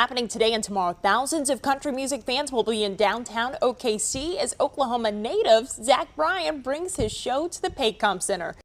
Happening today and tomorrow, thousands of country music fans will be in downtown OKC as Oklahoma native Zach Bryan brings his show to the Paycom Center.